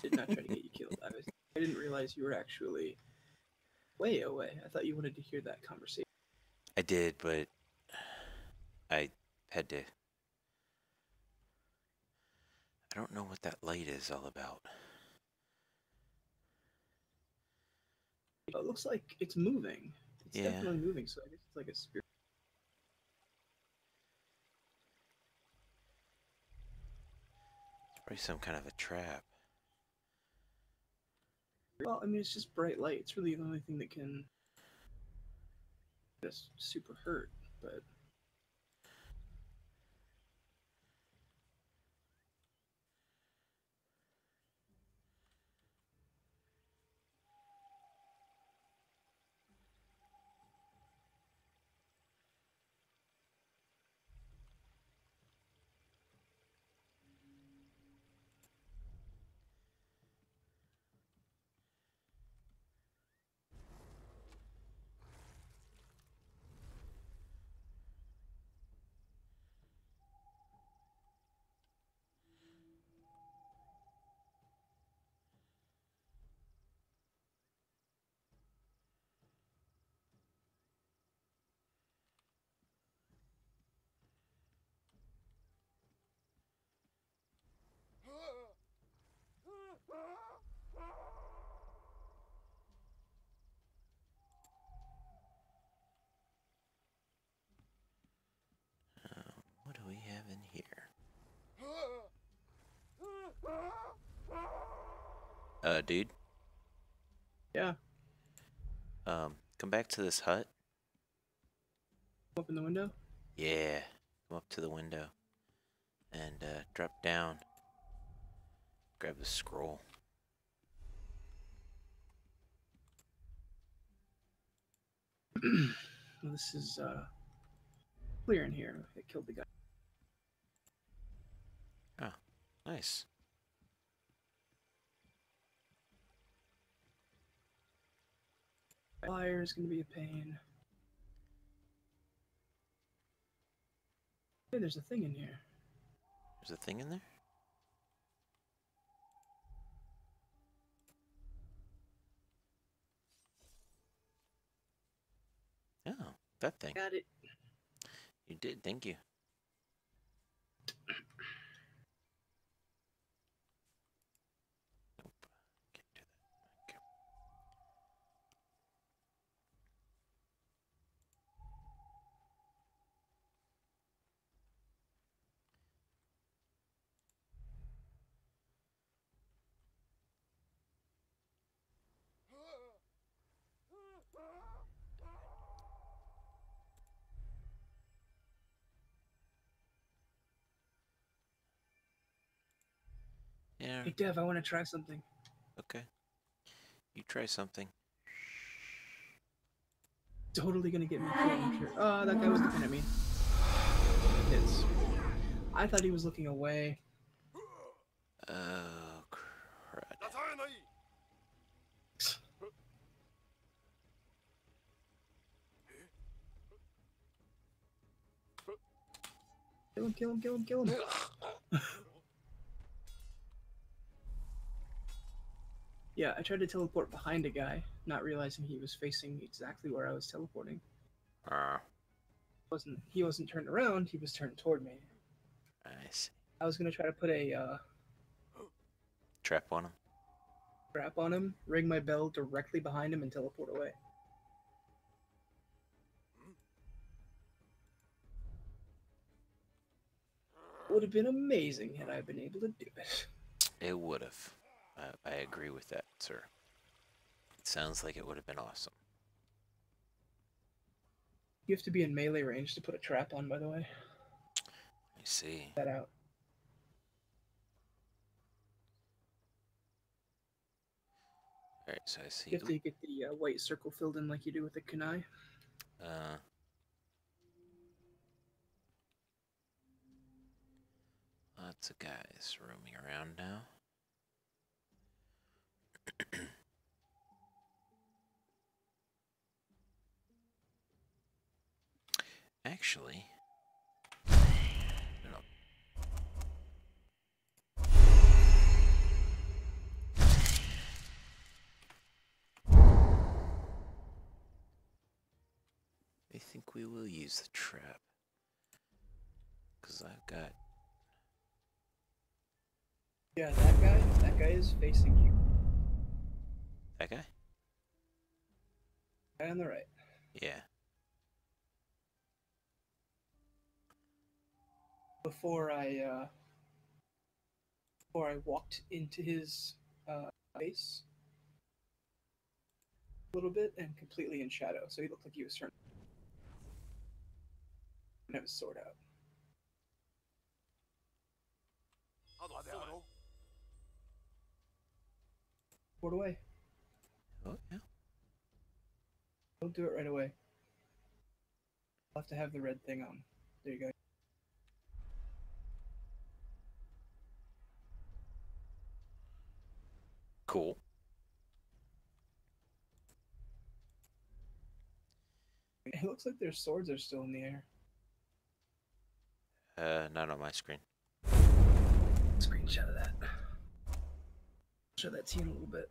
did not try to get you killed. I didn't realize you were actually way away. I thought you wanted to hear that conversation. I did, but I had to. I don't know what that light is all about. It looks like it's moving. It's Yeah, definitely moving, so I guess it's like a spirit. it's probably some kind of a trap. Well, I mean, it's just bright light. It's really the only thing that can just super hurt. But What do we have in here? Dude. yeah, Come back to this hut. open the window. Yeah, come up to the window and drop down. Grab the scroll. Well, this is clear in here. I killed the guy. Oh, nice. Fire is gonna be a pain. Hey, there's a thing in here. There's a thing in there? Oh, that thing. Got it. You did, thank you. Nope. Can't do that. Okay. Yeah, Hey, Dev, I want to try something. okay. You try something. Totally gonna get me killed, I'm sure. That guy was looking at me. It's. I thought he was looking away. Oh, crud. Kill him, kill him, kill him, kill him. Yeah, I tried to teleport behind a guy, not realizing he was facing exactly where I was teleporting. Ah, He wasn't turned around, he was turned toward me. I see. I was gonna try to put a Trap on him. trap on him, ring my bell directly behind him, and teleport away. Would have been amazing had I been able to do it. It would have. I agree with that, sir. It sounds like it would have been awesome. You have to be in melee range to put a trap on, by the way. I see. That out. Alright, so I see. You have to get the white circle filled in like you do with the kunai. Uh, lots of guys roaming around now. Actually, no. think we will use the trap. Because I've got... Yeah, that guy is facing you. That guy? Guy on the right. Yeah. Before I walked into his face a little bit and completely in shadow, so he looked like he was turned and have his sword out. Sword away. Oh, yeah. Don't do it right away. I'll have to have the red thing on. There you go. Cool. It looks like their swords are still in the air. Not on my screen. Screenshot of that. Show that to you in a little bit.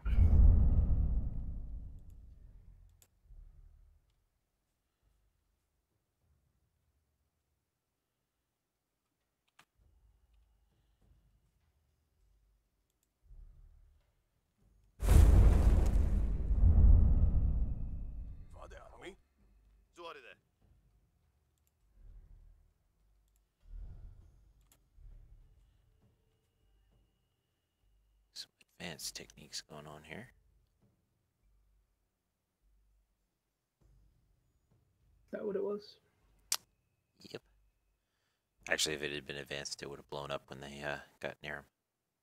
Some advanced techniques going on here. Is that what it was? Yep. Actually, if it had been advanced, it would have blown up when they got near him.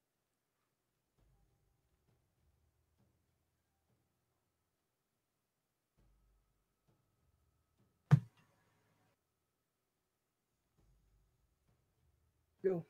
Go.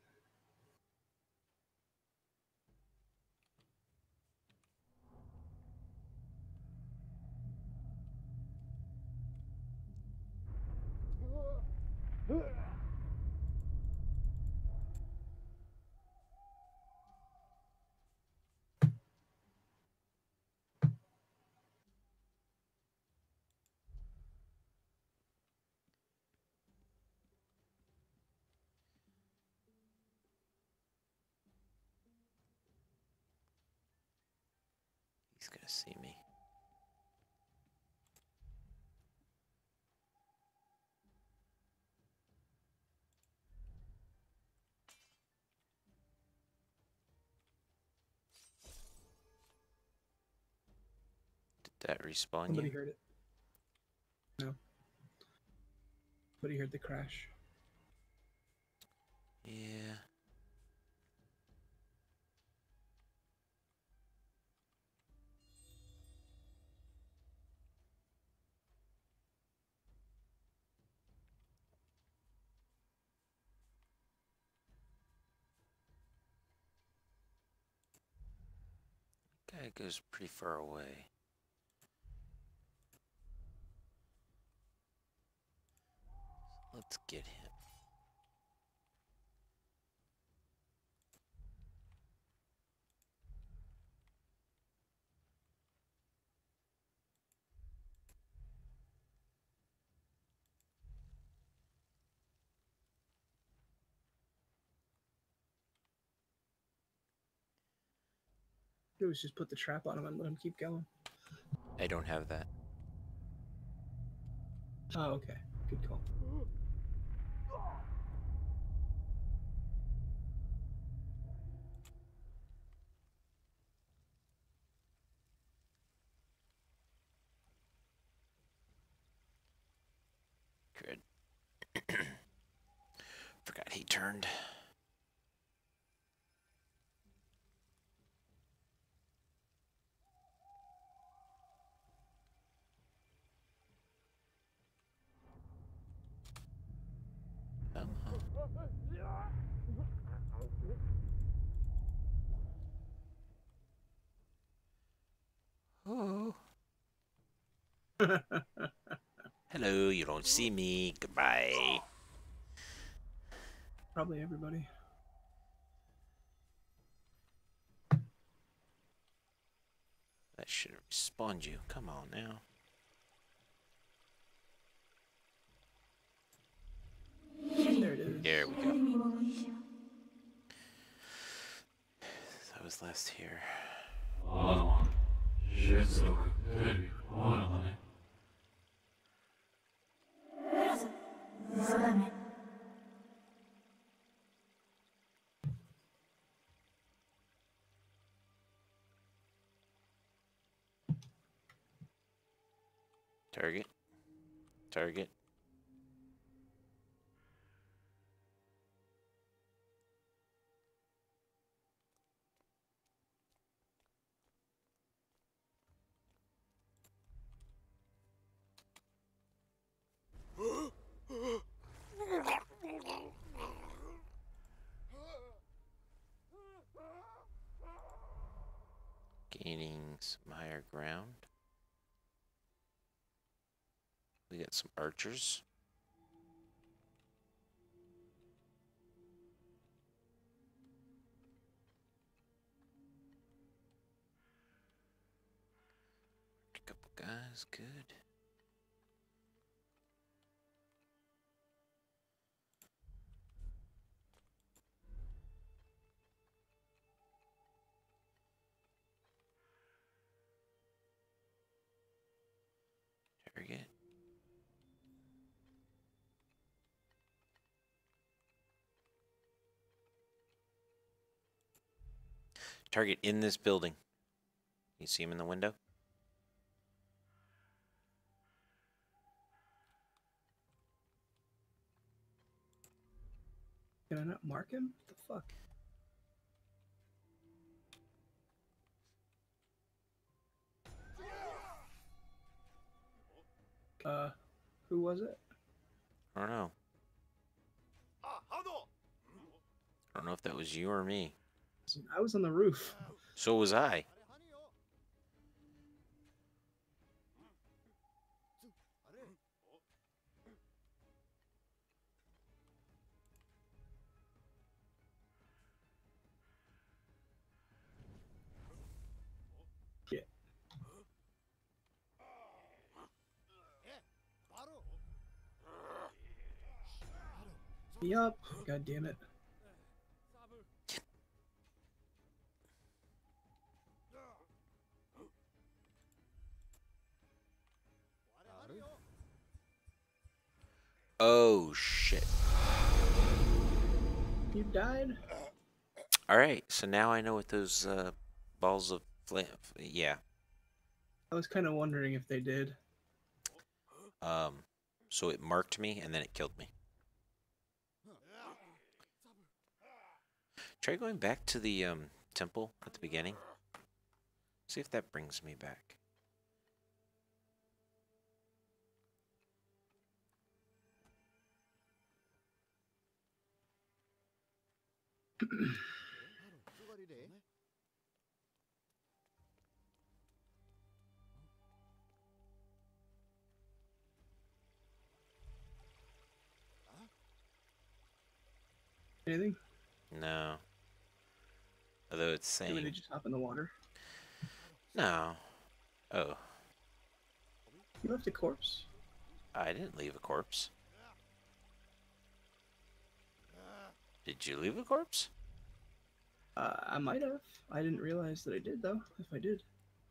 He's gonna see me. Did that respawn Somebody you? heard it. No. Somebody heard the crash. Yeah. Guy goes pretty far away. Let's get him. It was just put the trap on him and let him keep going. I don't have that. Oh, okay. Good call. Good. Forgot he turned. Oh. Hello, you don't see me. Goodbye. Probably everybody. That should have respawned you. Come on now. There we go. That was last here. あの接続テレビオーナーだね。 Target. Target. Gaining some higher ground. We got some archers. A couple guys, good. Target. Target in this building. You see him in the window? Can I not mark him? What the fuck? Who was it? I don't know. I don't know if that was you or me. I was on the roof. So was I. Shit. Yup. God damn it. Oh, shit. You died? Alright, so now I know what those balls of flame... Yeah. I was kind of wondering if they did. So it marked me, and then it killed me. Try going back to the temple at the beginning. See if that brings me back. Anything? No. Although it's Did we saying... just hop in the water? No. Oh. You left a corpse? I didn't leave a corpse. Did you leave a corpse? I might have. I didn't realize that I did, though. If I did.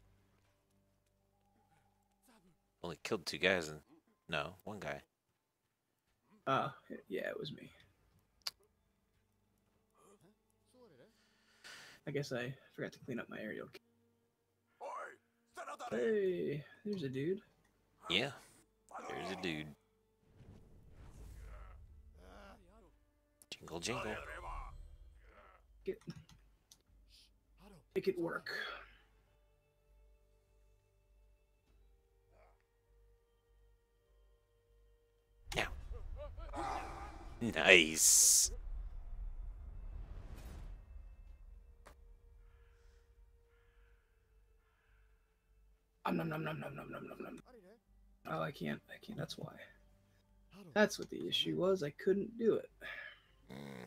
Only killed 2 guys and... No, 1 guy. Yeah, it was me. I guess I forgot to clean up my aerial. Hey, there's a dude. Yeah. There's a dude. Jingle, jingle. Make it work. Yeah. Nice. Nom nom nom nom nom nom nom nom. Oh, I can't. That's why. That's what the issue was. I couldn't do it. Mm.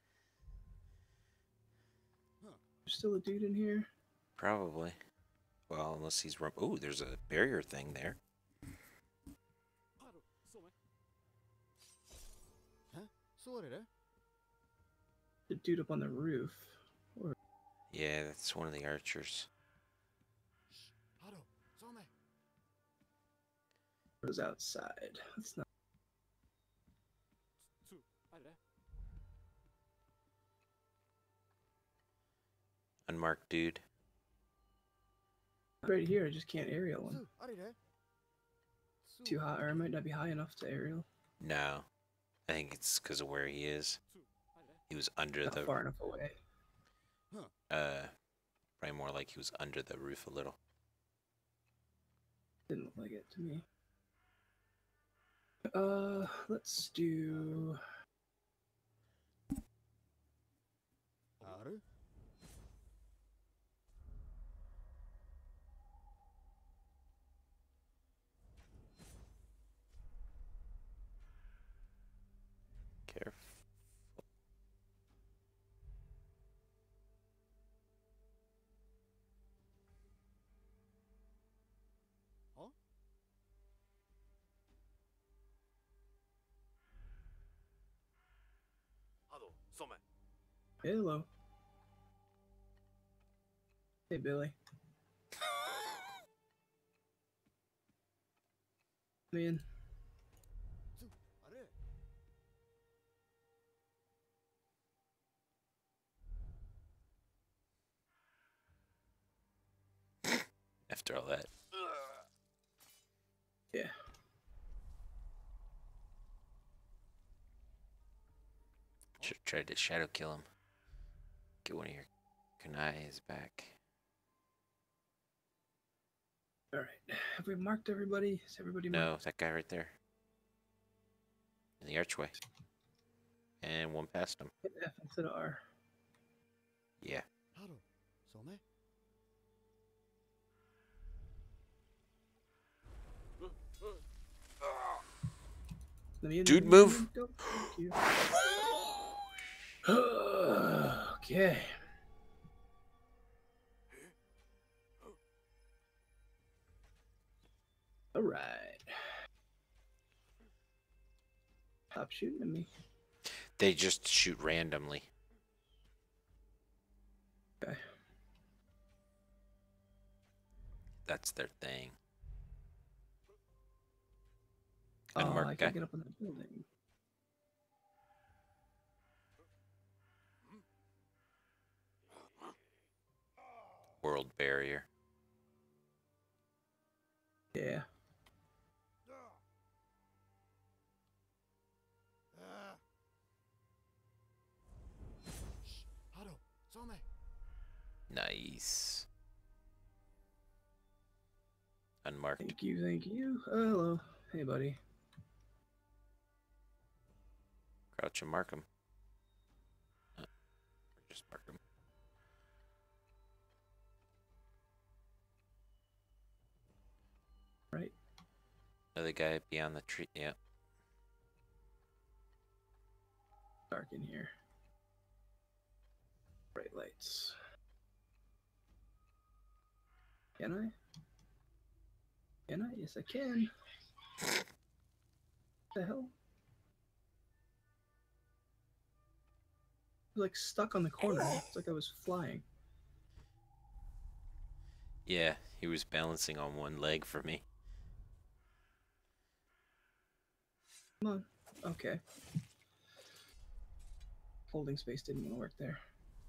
There's still a dude in here. Probably. Well, unless he's ooh, there's a barrier thing there. The dude up on the roof. Or Yeah, that's one of the archers. was outside. That's not. Unmarked dude. Right here, I just can't aerial him. Too high, or I might not be high enough to aerial. No. I think it's because of where he is. He was under Not the... far enough away. Probably more like he was under the roof a little. Didn't look like it to me. Let's do... Careful. Hello. Hey, Billy. Man. After all that. Yeah. Should have tried to shadow kill him. Get one of your kunais back. Alright. Have we marked everybody? Is everybody No, marked? that guy right there. In the archway. And one past him. Hit F instead of R. Yeah. Dude, move! Thank you. Okay. All right. Stop shooting at me. They just shoot randomly. Okay. That's their thing. Oh, Unmarked I guy. can't get up on that building. World barrier. Yeah. Nice. Unmarked. Thank you, thank you. Hello. Hey, buddy. Crouch and mark him. Or just mark him. Right. Another guy beyond the tree. Yeah. Dark in here. Bright lights. Can I? Can I? Yes, I can. What the hell? I was like stuck on the corner. It's like I was flying. Yeah, he was balancing on one leg for me. Come on. Okay. Holding space didn't want to work there.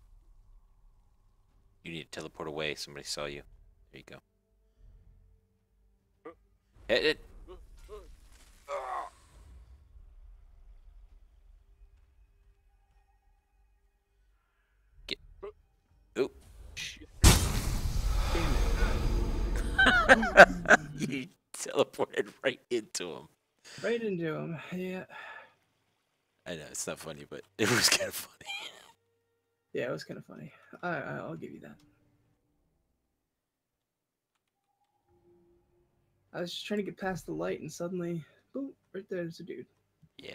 You need to teleport away. Somebody saw you. There you go. Hit it. Get. Oop. Damn You teleported right into him. it. Right into him. Yeah. I know it's not funny, but it was kind of funny. Yeah, it was kind of funny. I'll give you that. I was just trying to get past the light, and suddenly, boom! Right there's a dude. Yeah.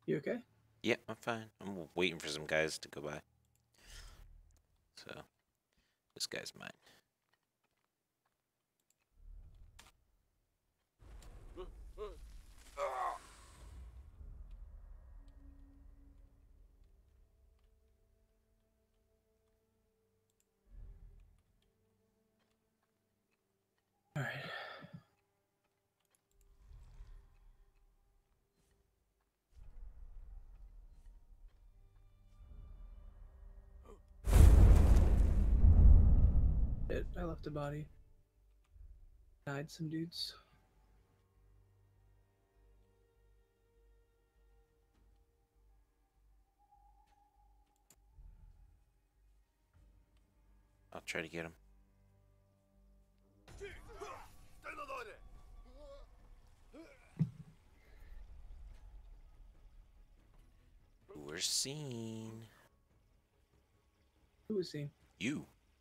You okay? Yeah, I'm fine. I'm waiting for some guys to go by. So, this guy's mine. All right. I left a body. Died some dudes. I'll try to get him. We're seen. Who was seen? You.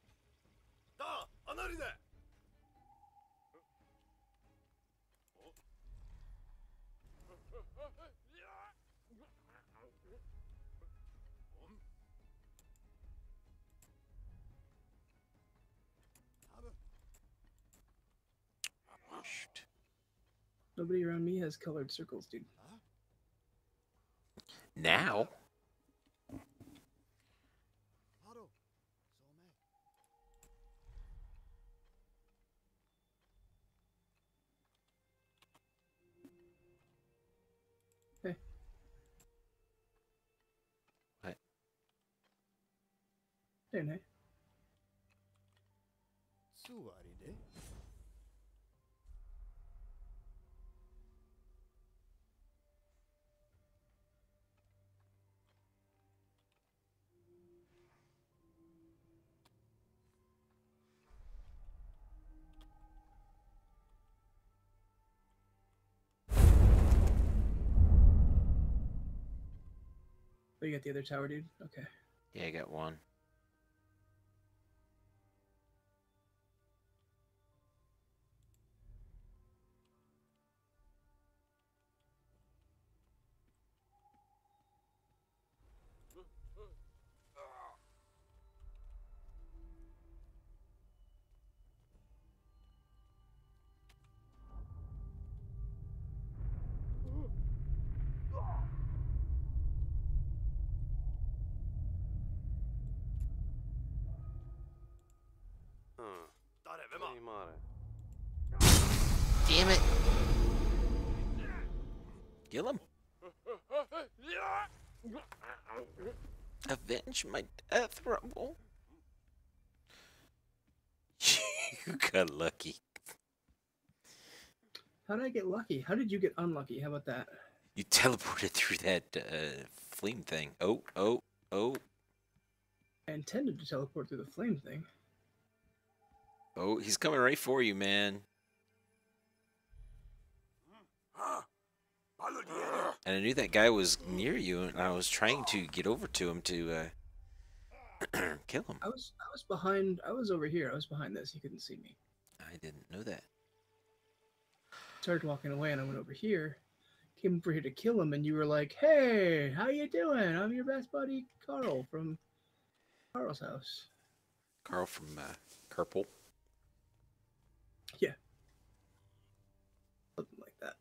Nobody around me has colored circles, dude. Now? Hey. What? Hey, hey. Oh, you got the other tower, dude? Okay. Yeah, I got one. Damn it! Kill him! Avenge my death, Rumble! You got lucky. How did I get lucky? How did you get unlucky? How about that? You teleported through that flame thing. Oh, oh, oh. I intended to teleport through the flame thing. Oh, he's coming right for you, man. And I knew that guy was near you, and I was trying to get over to him to kill him. I was behind. I was over here. I was behind this. He couldn't see me. I didn't know that. Started walking away, and I went over here. Came over here to kill him, and you were like, "Hey, how you doing? I'm your best buddy, Carl from Carl's house." Carl from Kerpel. Yeah. Something like that.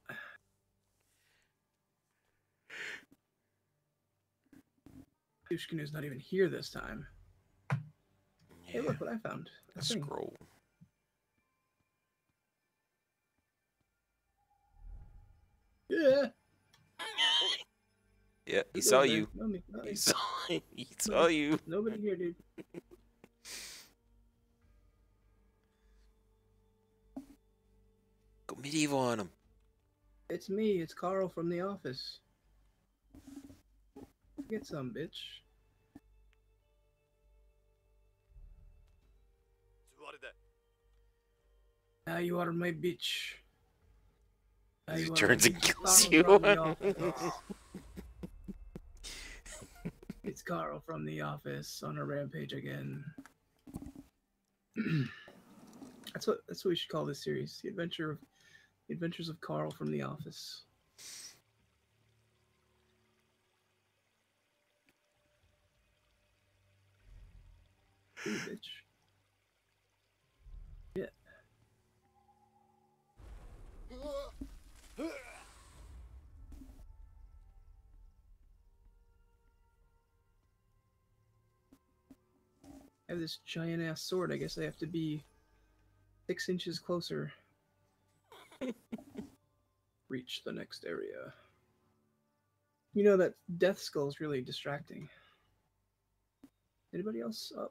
Dushkinu's not even here this time. Yeah. Hey, look what I found. A scroll. Yeah. Yeah, he saw you. No, me, He saw you. Nobody here, dude. Go medieval on him. It's me. It's Carl from the office. Get some, bitch. Now you are my bitch. Now He you are turns my and bitch. kills Carl you. from the office. It's Carl from the office on a rampage again. That's what we should call this series. The Adventures of Carl from the Office. bitch. Yeah. I have this giant ass sword. I guess I have to be 6 inches closer. Reach the next area. You know that death skull is really distracting. Anybody else up?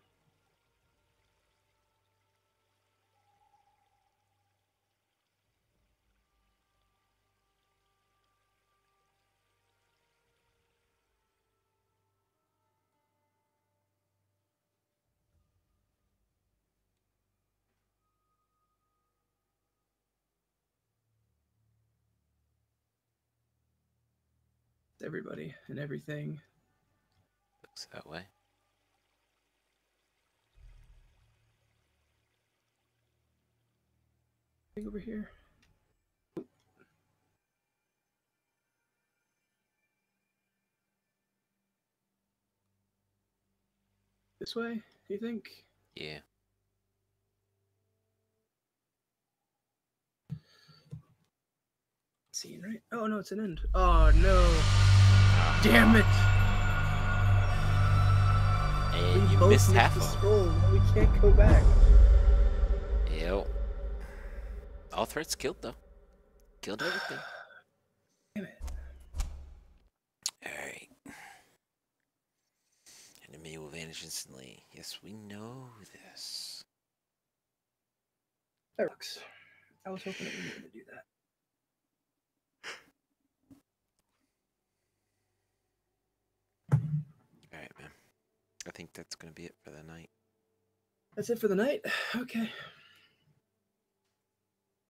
Everybody and everything. Looks that way. Thing over here. This way, you think? Yeah. Scene, right? Oh no, it's an end. Oh no. Damn it! And We you both missed missed half the of them. scroll. Now we can't go back. Yep. All threats killed though. Killed everything. Damn it. Alright. Enemy will vanish instantly. Yes, we know this. That works. I was hoping it wouldn't be able to do that. Alright, man. I think that's gonna be it for the night. That's it for the night? Okay.